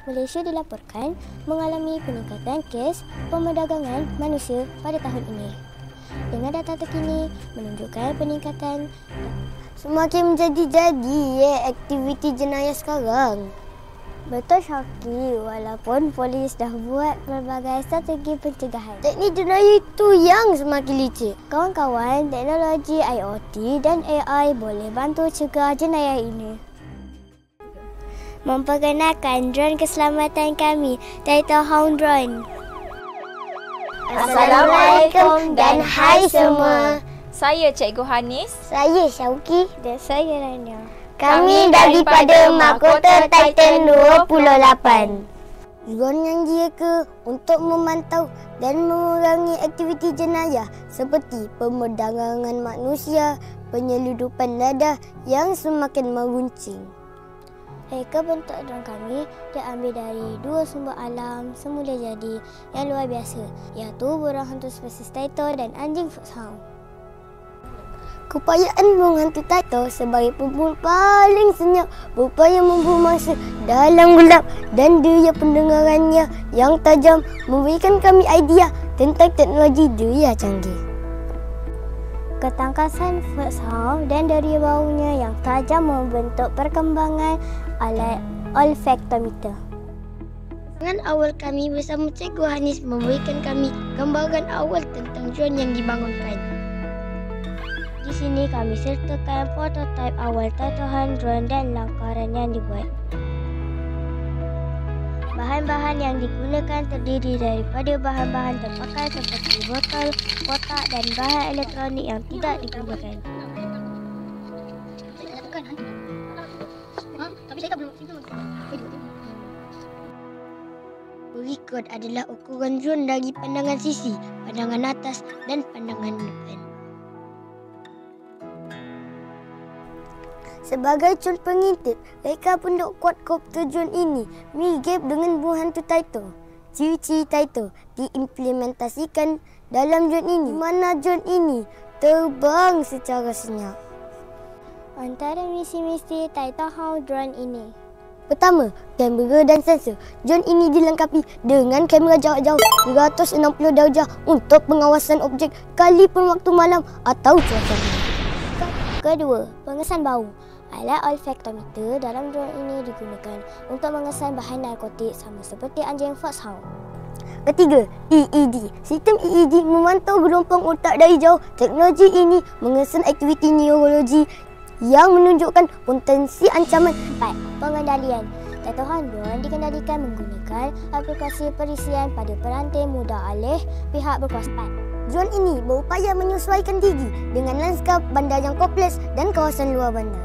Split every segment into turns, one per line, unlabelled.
Malaysia dilaporkan mengalami peningkatan kes pemerdagangan manusia pada tahun ini. Dengan data terkini menunjukkan peningkatan
semakin menjadi-jadi aktiviti jenayah sekarang.
Betul Syaki, walaupun polis dah buat pelbagai strategi pencegahan.
Teknik jenayah itu yang semakin licik.
Kawan-kawan, teknologi IoT dan AI boleh bantu cegah jenayah ini. Memperkenalkan drone keselamatan kami, Taito Hound Drone.
Assalamualaikum dan hai semua.
Saya Cikgu Hanis.
Saya Syauki.
Dan saya Rania.
Kami daripada Mahkota Titan 28. Drone yang direka untuk memantau dan mengurangi aktiviti jenayah seperti pemerdagangan manusia, penyeludupan dadah yang semakin meruncing.
Reka bentuk drone kami diambil dari dua sumber alam semula jadi yang luar biasa, iaitu burung hantu spesies Taito dan anjing foxhound.
Keupayaan burung hantu Taito sebagai pemburu paling senyap berupaya memburu mangsa dalam gelap dan daya pendengarannya yang tajam memberikan kami idea tentang teknologi daya canggih.
Ketangkasan foxhound dan daya baunya yang tajam membentuk perkembangan alat olfaktometer.
Dengan awal kami bersama Cikgu Hanis memberikan kami gambaran awal tentang drone yang dibangunkan.
Di sini kami sertakan prototipe awal tatahan drone dan langkaran yang dibuat. Bahan-bahan yang digunakan terdiri daripada bahan-bahan terpakai seperti botol, kotak dan bahan elektronik yang tidak digunakan.
Berikut adalah ukuran drone dari pandangan sisi, pandangan atas dan pandangan depan. Sebagai contoh pengintip, reka bentuk quadcopter drone ini mirip dengan burung hantu Taito. Ciri-ciri Taito diimplementasikan dalam drone ini, di mana drone ini terbang secara senyap.
Antara misi-misi Taito Hound Drone ini:
pertama, kamera dan sensor. Drone ini dilengkapi dengan kamera jarak jauh 360 darjah untuk pengawasan objek sekalipun waktu malam atau cuaca.
Kedua, pengesan bau. Alat olfaktometer dalam drone ini digunakan untuk mengesan bahan narkotik sama seperti anjing foxhound.
Ketiga, EED. Sistem EED memantau gelombang otak dari jauh. Teknologi ini mengesan aktiviti neurologi yang menunjukkan potensi ancaman.
4. Pengendalian. Taito Hound Drone dikendalikan menggunakan aplikasi perisian pada perantai mudah alih pihak berkuasa.
Drone ini berupaya menyesuaikan diri dengan lanskap bandar yang kompleks dan kawasan luar bandar.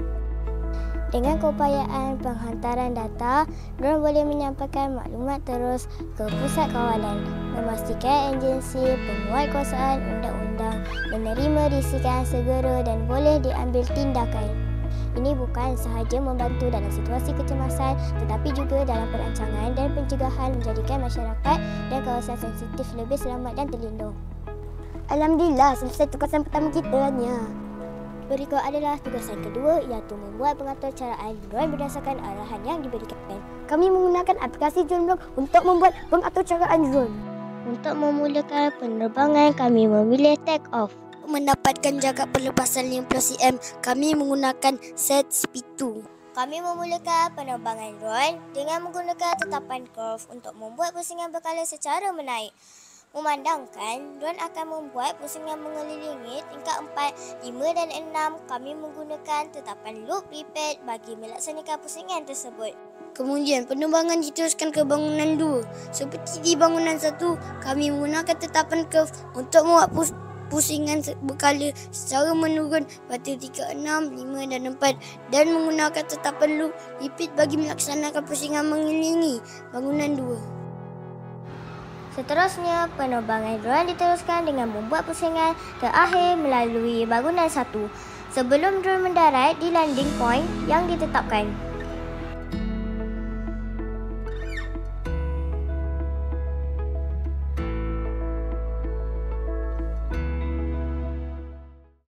Dengan keupayaan penghantaran data, drone boleh menyampaikan maklumat terus ke pusat kawalan, memastikan agensi penguatkuasaan undang-undang menerima risikan segera dan boleh diambil tindakan. Ini bukan sahaja membantu dalam situasi kecemasan tetapi juga dalam perancangan dan pencegahan menjadikan masyarakat dan kawasan sensitif lebih selamat dan terlindung.
Alhamdulillah, selesai tugasan pertama kita, Rania.
Berikut adalah tugasan kedua, iaitu membuat pengaturcaraan drone berdasarkan arahan yang diberikan.
Kami menggunakan aplikasi Drone Block untuk membuat pengaturcaraan drone.
Untuk memulakan penerbangan, kami memilih take off.
Mendapatkan jarak pelepasan 50 cm, kami menggunakan set speed 2.
Kami memulakan penerbangan drone dengan menggunakan tetapan curve untuk membuat pusingan berkala secara menaik. Memandangkan drone akan membuat pusingan mengelilingi tingkat 4, 5 dan 6, kami menggunakan tetapan loop repeat bagi melaksanakan pusingan tersebut.
Kemudian penerbangan diteruskan ke bangunan 2. Seperti di bangunan 1, kami menggunakan tetapan curve untuk membuat pusingan berkala secara menurun pada tingkat 6, 5 dan 4 dan menggunakan tetapan loop repeat bagi melaksanakan pusingan mengelilingi bangunan 2.
Seterusnya, penerbangan drone diteruskan dengan membuat pusingan terakhir melalui bangunan 1 sebelum drone mendarat di landing point yang ditetapkan.